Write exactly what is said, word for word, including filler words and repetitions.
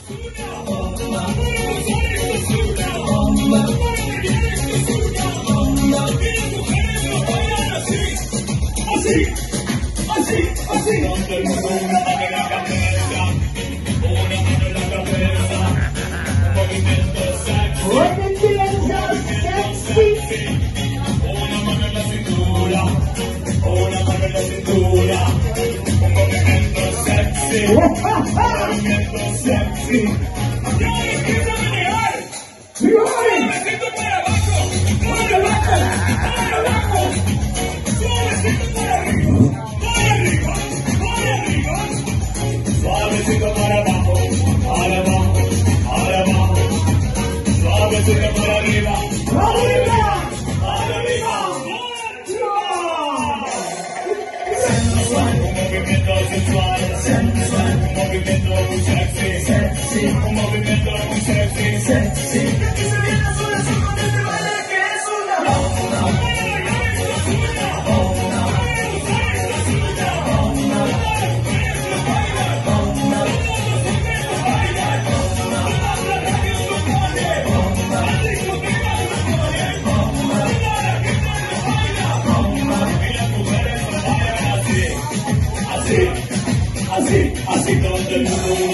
Así, así, así. Todo el mundo una mano en la cabeza, una mano en la cabeza, un movimiento sexy, movimiento sexy, una mano en la cintura, una mano en la cintura, un movimiento sexy, un movimiento sexy. Yo empiezo a manejar, suavecito para abajo, para abajo, para abajo, suavecito para arriba. Suavecito para abajo, para abajo, para abajo, suavecito para arriba, para arriba, para arriba, sensual, un movimiento sensual, sensual, un movimiento muy sexy, sexy, un movimiento muy sexy, sexy, que se viene sola así con este baile que es una bomba. Así, así todo el mundo.